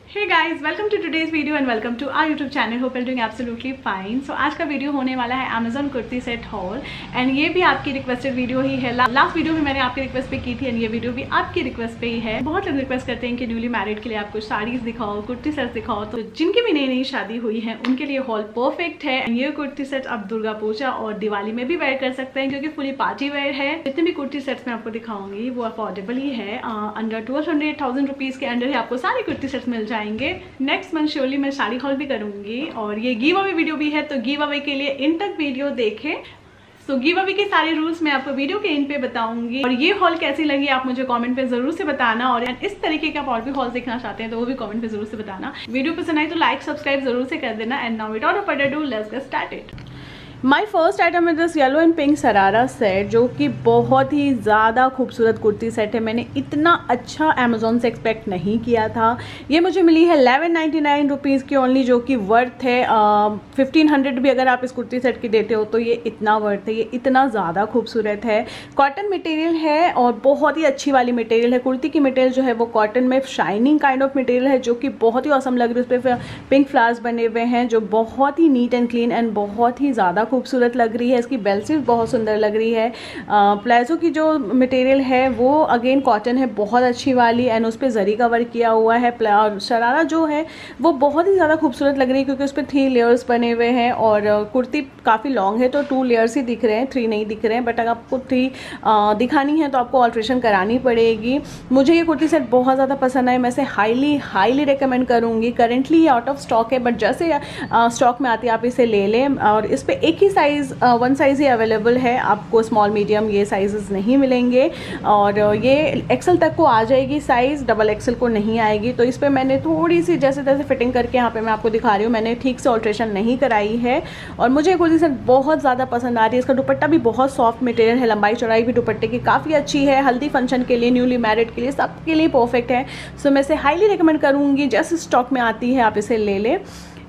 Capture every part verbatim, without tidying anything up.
Hey guys, welcome to today's video and welcome to our YouTube channel. Hope you're doing absolutely fine. So आज का video होने वाला है Amazon kurti set haul and ये भी आपकी रिक्वेस्टेड वीडियो ही है। लास्ट वीडियो भी मैंने आपकी रिक्वेस्ट पे की थी एंड ये वीडियो भी आपकी रिक्वेस्ट पे ही है। बहुत लोग रिक्वेस्ट करते हैं कि न्यूली मैरिड के लिए आपको साड़ीज दिखाओ, कुर्ती सेट दिखाओ, तो जिनकी भी नई नई शादी हुई है उनके लिए हॉल परफेक्ट है। ये कुर्ती सेट आप दुर्गा पूजा और दिवाली में भी वेयर कर सकते हैं क्योंकि फुली पार्टी वेयर है। जितने भी कुर्ती सेट्स मैं आपको दिखाऊंगी वो अफोर्डेबल ही है। Under twelve hundred thousand rupees के अंडर ही आपको सारे कुर्ती सेट्स मिल जाएंगे। नेक्स्ट मंथ श्योरली मैं साड़ी हॉल भी करूंगी और ये गिव अवे वीडियो भी है, तो गिव अवे के लिए इन तक वीडियो देखें। सो गिव अवे के सारे रूल्स मैं आपको वीडियो के इन पे बताऊंगी और ये हॉल कैसी लगी आप मुझे कमेंट पे जरूर से बताना और इस तरीके का और भी हॉल देखना चाहते हैं तो वो भी कमेंट पे जरूर से बताना। वीडियो पसंद आई तो लाइक सब्सक्राइब जरूर से कर देना and now without further ado let's get started. My first item है this yellow and pink sharara set जो कि बहुत ही ज़्यादा खूबसूरत कुर्ती सेट है। मैंने इतना अच्छा अमेजोन से एक्सपेक्ट नहीं किया था। ये मुझे मिली है इलेवन नाइन्टी नाइन रुपीज़ की ओनली, जो कि वर्थ है फिफ्टीन हंड्रेड भी अगर आप इस कुर्ती सेट की देते हो तो ये इतना वर्थ है। ये इतना ज़्यादा खूबसूरत है। कॉटन मटेरियल है और बहुत ही अच्छी वाली मटेरियल है। कुर्ती की मटेरियल जो है वो कॉटन में शाइनिंग काइंड ऑफ मटेरियल है जो कि बहुत ही औसम लग रही है। उस पर पिंक फ्लावर्स बने हुए हैं जो बहुत ही नीट एंड क्लीन एंड बहुत ही ज़्यादा खूबसूरत लग रही है। इसकी बेल्ट स्लीव्स बहुत सुंदर लग रही है। प्लाजो की जो मटेरियल है वो अगेन कॉटन है, बहुत अच्छी वाली एंड उस पर जरी का वर्क किया हुआ है। और शरारा जो है वो बहुत ही ज़्यादा खूबसूरत लग रही है क्योंकि उस पर थ्री लेयर्स बने हुए हैं और कुर्ती काफ़ी लॉन्ग है तो टू लेयर्स ही दिख रहे हैं, थ्री नहीं दिख रहे हैं। बट अगर आपको थ्री दिखानी है तो आपको ऑल्ट्रेशन करानी पड़ेगी। मुझे ये कुर्ती सेट बहुत ज़्यादा पसंद है। मैं इसे हाईली हाईली रिकमेंड करूँगी। करेंटली ये आउट ऑफ स्टॉक है बट जैसे स्टॉक में आती है आप इसे ले लें। और इस पर एक ही साइज़ वन साइज़ ही अवेलेबल है, आपको स्मॉल मीडियम ये साइजेस नहीं मिलेंगे और ये एक्सेल तक को आ जाएगी साइज़, डबल एक्सेल को नहीं आएगी। तो इस पर मैंने थोड़ी सी जैसे तैसे फिटिंग करके यहाँ पे मैं आपको दिखा रही हूँ, मैंने ठीक से ऑल्ट्रेशन नहीं कराई है और मुझे कुर्ती सेट बहुत ज़्यादा पसंद आ रही है। इसका दुपट्टा भी बहुत सॉफ्ट मटेरियल है, लंबाई चौड़ाई भी दुपट्टे की काफ़ी अच्छी है। हल्दी फंक्शन के लिए, न्यूली मैरिड के लिए, सबके लिए परफेक्ट है। सो मैं इसे हाईली रिकमेंड करूँगी। जैसे स्टॉक में आती है आप इसे ले लें।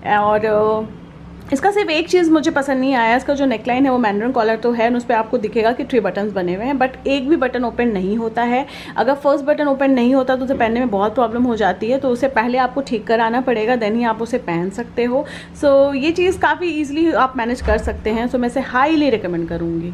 और इसका सिर्फ एक चीज़ मुझे पसंद नहीं आया, इसका जो नेकलाइन है वो मैंड्रन कॉलर तो है, उस पर आपको दिखेगा कि थ्री बटन्स बने हुए हैं बट एक भी बटन ओपन नहीं होता है। अगर फर्स्ट बटन ओपन नहीं होता तो उसे पहनने में बहुत प्रॉब्लम हो जाती है, तो उसे पहले आपको ठीक कराना पड़ेगा, देन ही आप उसे पहन सकते हो। सो so, ये चीज़ काफ़ी ईजिली आप मैनेज कर सकते हैं। सो so, मैं इसे हाईली रिकमेंड करूँगी।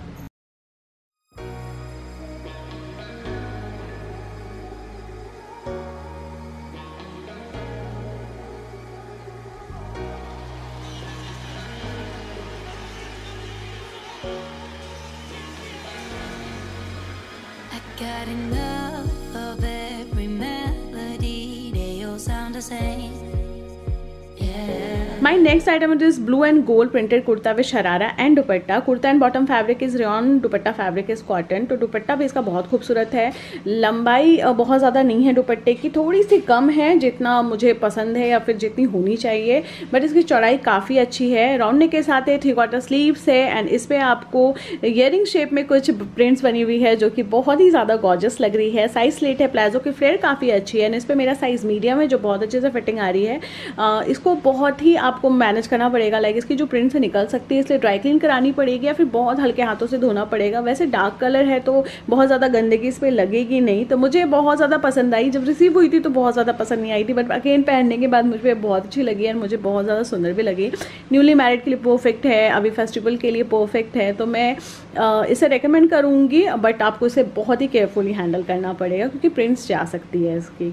Got enough of every melody, they all sound the same. My next item it is blue and gold printed kurta with sharara and dupatta. Kurta and bottom fabric is rayon, dupatta fabric is cotton. तो दुपट्टा भी इसका बहुत खूबसूरत है। लंबाई बहुत ज़्यादा नहीं है दुपट्टे की, थोड़ी सी कम है जितना मुझे पसंद है या फिर जितनी होनी चाहिए, बट इसकी चौड़ाई काफ़ी अच्छी है। राउंड नेक के साथ है, थ्री क्वार्टर स्लीव्स है एंड इस पर आपको ईयरिंग शेप में कुछ प्रिंट्स बनी हुई है जो कि बहुत ही ज़्यादा गॉर्जियस लग रही है। साइज स्लेट है, प्लाजो की फ्लेयर काफ़ी अच्छी है एंड इस पर मेरा साइज़ मीडियम है जो बहुत अच्छे से फिटिंग आ रही है। आ, इसको बहुत ही आपको मैनेज करना पड़ेगा, लाइक इसकी जो प्रिंट से निकल सकती है इसलिए ड्राई क्लीन करानी पड़ेगी या फिर बहुत हल्के हाथों से धोना पड़ेगा। वैसे डार्क कलर है तो बहुत ज़्यादा गंदगी इस पर लगेगी नहीं, तो मुझे बहुत ज़्यादा पसंद आई। जब रिसीव हुई थी तो बहुत ज़्यादा पसंद नहीं आई थी बट अगेन पहनने के बाद मुझे बहुत अच्छी लगी और मुझे बहुत ज़्यादा सुंदर भी लगी। न्यूली मैरिड के लिए परफेक्ट है, अभी फेस्टिवल के लिए परफेक्ट है, तो मैं इसे रिकमेंड करूँगी बट आपको इसे बहुत ही केयरफुली हैंडल करना पड़ेगा क्योंकि प्रिंट्स जा सकती है इसकी।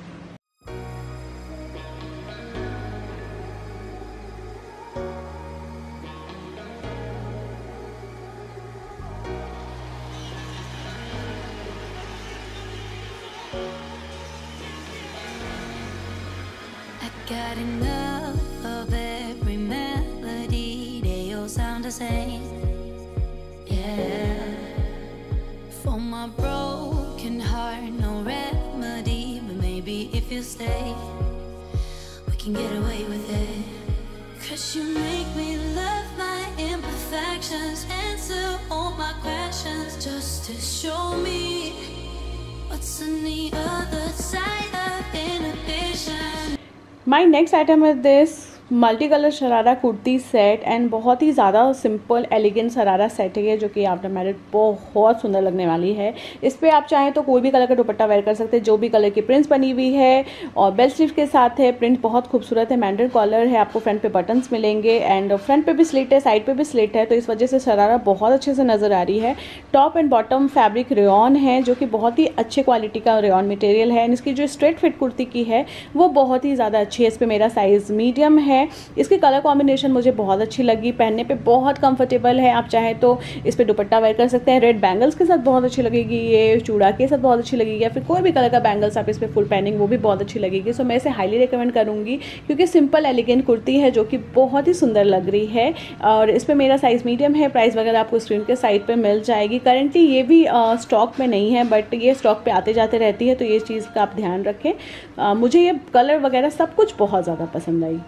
Got enough of every melody, they all sound the same. Yeah. For my broken heart, no remedy, but maybe if you stay, we can get away with it. 'Cause you make me love my imperfections, answer all my questions, just to show me what's on the other side of inhibition. My next item is this multi colour sharara kurti set and बहुत ही ज़्यादा simple elegant sharara set है ये, जो कि after marriage बहुत सुंदर लगने वाली है। इस पर आप चाहें तो कोई भी कलर का दुपट्टा वेयर कर सकते हैं, जो भी कलर की प्रिंट्स बनी हुई है, और बेल स्लीव के साथ है। प्रिंट बहुत खूबसूरत है, मैंडेड कॉलर है, आपको फ्रंट पे बटन्स मिलेंगे एंड फ्रंट पे भी स्लिट है, साइड पे भी स्लिट है, तो इस वजह से शरारा बहुत अच्छे से नज़र आ रही है। Top and bottom fabric rayon है, जो कि बहुत ही अच्छे क्वालिटी का रेयॉन मटेरियल है एंड इसकी जो स्ट्रेट फिट कुर्ती की है वो बहुत ही ज़्यादा अच्छी है। इस पर मेरा साइज़ मीडियम है। इसकी कलर कॉम्बिनेशन मुझे बहुत अच्छी लगी, पहनने पे बहुत कंफर्टेबल है। आप चाहें तो इस पे दुपट्टा वेयर कर सकते हैं, रेड बैंगल्स के साथ बहुत अच्छी लगेगी, ये चूड़ा के साथ बहुत अच्छी लगेगी, या फिर कोई भी कलर का बैंगल्स आप इस पे फुल पहनेंगे वो भी बहुत अच्छी लगेगी। सो मैं इसे हाईली रिकमेंड करूँगी, क्योंकि सिंपल एलिगेंट कुर्ती है जो कि बहुत ही सुंदर लग रही है। और इस पर मेरा साइज़ मीडियम है। प्राइस वगैरह आपको स्क्रीन के साइड पर मिल जाएगी। करेंटली ये भी स्टॉक में नहीं है, बट ये स्टॉक पे आते जाते रहती है, तो ये चीज़ का आप ध्यान रखें। आ, मुझे ये कलर वगैरह सब कुछ बहुत ज़्यादा पसंद आई।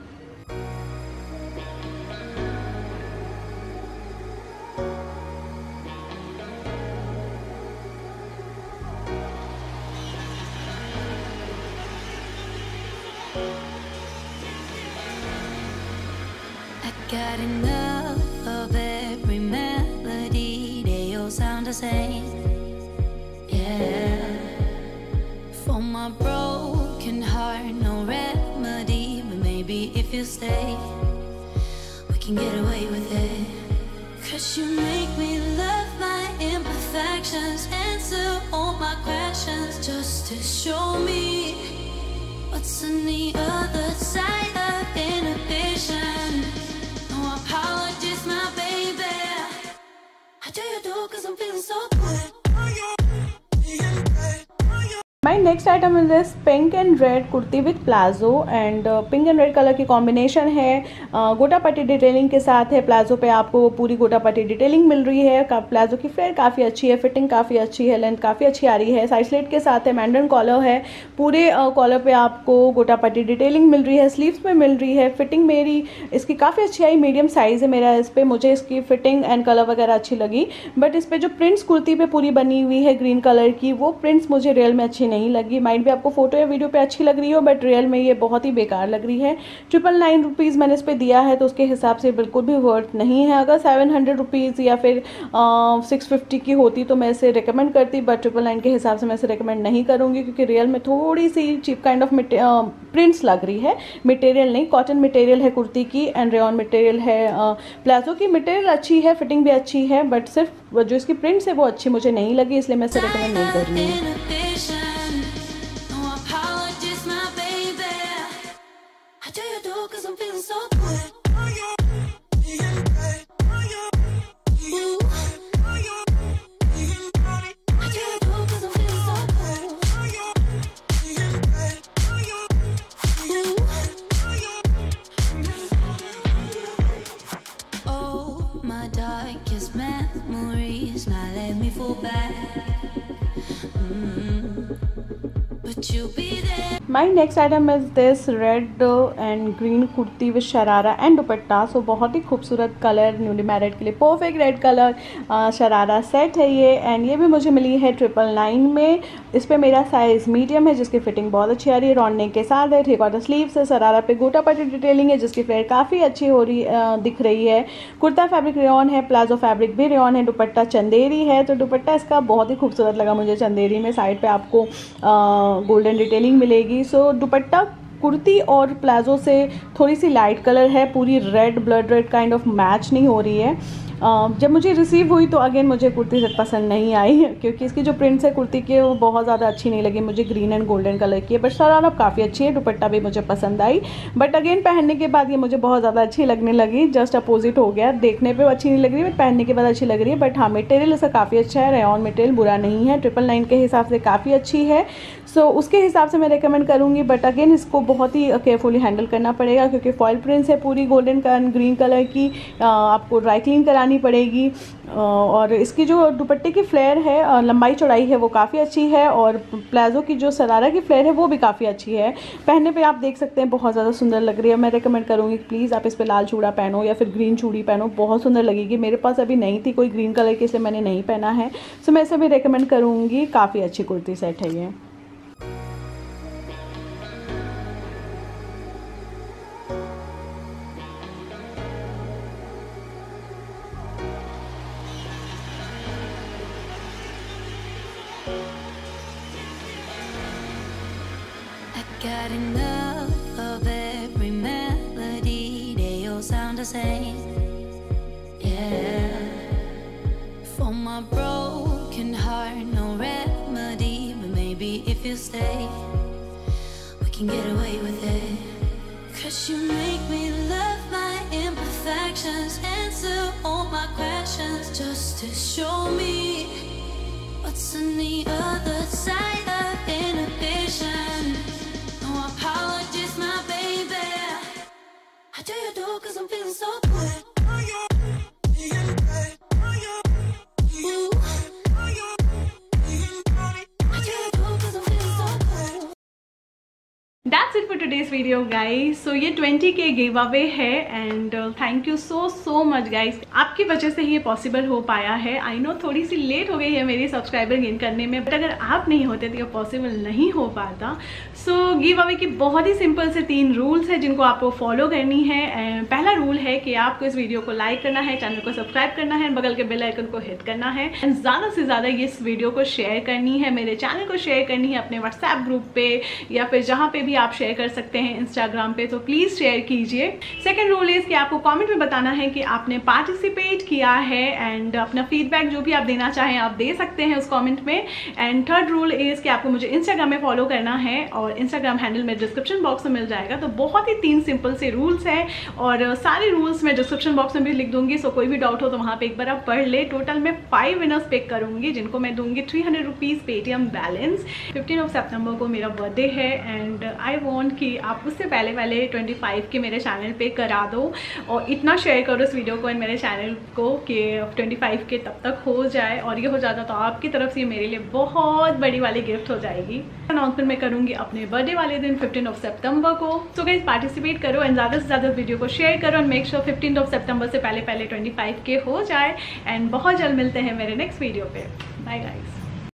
Got enough of every melody, they all sound the same. Yeah. For my broken heart, no remedy, but maybe if you stay, we can get away with it. 'Cause you make me love my imperfections, answer all my questions, just to show me what's on the other side of inhibition. No apologies, my baby. How do you do? 'Cause I'm feeling so good. My next item is this pink and red kurti with palazzo and pink and red colour की combination है। uh, गोटा पट्टी detailing के साथ है। Palazzo पे आपको वो पूरी गोटा पट्टी डिटेलिंग मिल रही है। प्लाजो की फ्लेयर काफ़ी अच्छी है, फिटिंग काफ़ी अच्छी है, लेंथ काफ़ी अच्छी आ रही है। साइड स्लिट के साथ है, मैंडन कॉलर है, पूरे कॉलर uh, पे आपको गोटा पट्टी डिटेलिंग मिल रही है, स्लीव्स में मिल रही है। फिटिंग मेरी इसकी काफ़ी अच्छी आई, मीडियम साइज़ है मेरा इस पर, मुझे इसकी फिटिंग एंड कलर वगैरह अच्छी लगी। बट इस पर जो प्रिंट्स कुर्ती पे पूरी बनी हुई है ग्रीन कलर की, वो प्रिंट्स मुझे रियल में अच्छी नहीं लगी। माइट भी आपको फोटो या वीडियो पे अच्छी लग रही हो, बट रियल में ये बहुत ही बेकार लग रही है। ट्रिपल नाइन रुपीज़ मैंने इस पर दिया है, तो उसके हिसाब से बिल्कुल भी वर्थ नहीं है। अगर सेवन हंड्रेड रुपीज़ या फिर सिक्स फिफ्टी की होती तो मैं इसे रिकमेंड करती, बट ट्रिपल नाइन के हिसाब से मैं इसे रिकमेंड नहीं करूँगी, क्योंकि रियल में थोड़ी सी चीप काइंड ऑफ प्रिंट्स लग रही है। मटेरियल नहीं, कॉटन मटेरियल है कुर्ती की एंड रेयॉन मटेरियल है। प्लाजो की मटेरियल अच्छी है, फिटिंग भी अच्छी है, बट सिर्फ जो इसकी प्रिंट्स है वो अच्छी मुझे नहीं लगी, इसलिए मैं इसे रिकमेंड नहीं कर रही हूँ। Darkest memories, now let me fall back. Mm-hmm. But you'll be there. My next item is this red and green kurti with sharara and dupatta. So बहुत ही खूबसूरत कलर, न्यूली मैरिड के लिए perfect red colour sharara set है ये, एंड ये भी मुझे मिली है ट्रिपल नाइन में। इस पर मेरा साइज़ मीडियम है, जिसकी फिटिंग बहुत अच्छी आ रही है, राउंड नेक के साथ है, थ्री क्वार्टर स्लीव्स है, शरारा पे गोटा पट्टी डिटेलिंग है, जिसकी फ्लेयर काफ़ी अच्छी हो रही uh, दिख रही है। कुर्ता फैब्रिक रेयॉन है, प्लाजो फैब्रिक भी रेयॉन है, दुपट्टा चंदेरी है। तो दुपट्टा इसका बहुत ही खूबसूरत लगा मुझे चंदेरी में, साइड पे आपको गोल्डन डिटेलिंग मिलेगी। सो so, दुपट्टा कुर्ती और प्लाजो से थोड़ी सी लाइट कलर है, पूरी red blood red kind of match नहीं हो रही है। Uh, जब मुझे रिसीव हुई तो अगेन मुझे कुर्ती सेट पसंद नहीं आई, क्योंकि इसकी जो प्रिंट्स है कुर्ती की वो बहुत ज़्यादा अच्छी नहीं लगी मुझे, ग्रीन एंड गोल्डन कलर की है। बट शरारा काफ़ी अच्छी है, दुपट्टा भी मुझे पसंद आई, बट अगेन पहनने के बाद ये मुझे बहुत ज़्यादा अच्छी लगने लगी। जस्ट अपोजिट हो गया, देखने पे अच्छी नहीं लग रही बट पहनने के बाद अच्छी लग रही है। बट हाँ, मटेरियल इसका काफ़ी अच्छा है, रेयॉन मटेरियल बुरा नहीं है, ट्रिपल नाइन के हिसाब से काफ़ी अच्छी है। सो so, उसके हिसाब से मैं रिकमेंड करूँगी, बट अगेन इसको बहुत ही केयरफुली हैंडल करना पड़ेगा, क्योंकि फॉइल प्रिंट्स है पूरी गोल्डन का ग्रीन कलर की, आपको ड्राई क्लीन करानी पड़ेगी। और इसकी जो दुपट्टे की फ्लेयर है, लंबाई चौड़ाई है, वो काफ़ी अच्छी है, और प्लाजो की जो शरारा की फ्लेयर है वो भी काफ़ी अच्छी है। पहनने पे आप देख सकते हैं बहुत ज़्यादा सुंदर लग रही है। मैं रिकमेंड करूँगी प्लीज़ आप इस पर लाल चूड़ा पहनो या फिर ग्रीन चूड़ी पहनो, बहुत सुंदर लगेगी। मेरे पास अभी नहीं थी कोई ग्रीन कलर की, इसलिए मैंने नहीं पहना है। सो मैं इसे भी रिकमेंड करूँगी, काफ़ी अच्छी कुर्ती सेट है ये। got enough of every melody. They all sound the same. Yeah. For my broken heart, no remedy. But maybe if you stay, we can get away with it. Cause you make me love my imperfections, answer all my questions, just to show me what's on the other side of inhibition. No apologies, my baby. How do you do? Cause I'm feeling so good. That's it for today's video guys. So ये twenty K give away है and thank you so so much guys. आपकी वजह से ही ये possible हो पाया है. I know थोड़ी सी लेट हो गई है मेरी सब्सक्राइबर गेन करने में, बट अगर आप नहीं होते तो ये पॉसिबल नहीं हो पाता. सो गिव अवे की बहुत ही सिंपल से तीन रूल्स है जिनको आपको फॉलो करनी है. uh, पहला रूल है कि आपको इस वीडियो को लाइक करना है, चैनल को सब्सक्राइब करना है, बगल के बेल आइकन को हिट करना है एंड ज़्यादा से ज़्यादा ये इस वीडियो को शेयर करनी है, मेरे चैनल को शेयर करनी है अपने व्हाट्सएप ग्रुप पे या फिर जहाँ पे भी आप शेयर कर सकते हैं इंस्टाग्राम पे, तो प्लीज शेयर कीजिए. सेकंड रूल इज कि आपको कमेंट में बताना है कि आपने पार्टिसिपेट किया है एंड अपना फीडबैक जो भी आप देना चाहें आप दे सकते हैं उस कमेंट में. एंड थर्ड रूल इज कि आपको मुझे इंस्टाग्राम में फॉलो करना है और इंस्टाग्राम हैंडल में डिस्क्रिप्शन बॉक्स में मिल जाएगा. तो बहुत ही तीन सिंपल से रूल्स है और सारे रूल्स मैं डिस्क्रिप्शन बॉक्स में भी लिख दूंगी. सो कोई भी डाउट हो तो वहाँ पे एक बार आप पढ़ ले. टोटल मैं फाइव विनर्स पिक करूंगी जिनको मैं दूंगी three hundred rupees Paytm balance. Fifteen of September को मेरा बर्थडे है एंड आई वॉन्ट कि आप उससे पहले पहले पच्चीस के मेरे चैनल पे करा दो और इतना शेयर करो इस वीडियो को एंड मेरे चैनल को कि पच्चीस के तब तक हो जाए. और ये हो जाता तो आपकी तरफ से मेरे लिए बहुत बड़ी वाली गिफ्ट हो जाएगी. अनाउंसमेंट मैं करूंगी अपने बर्थडे वाले दिन फिफ्टीन ऑफ सितंबर को. सो गाइस पार्टिसिपेट करो एंड ज़्यादा से ज़्यादा वीडियो को शेयर करो and make sure fifteen of सितंबर से पहले पहले पच्चीस के हो जाए. एंड बहुत जल्द मिलते हैं मेरे नेक्स्ट वीडियो पे. Bye guys.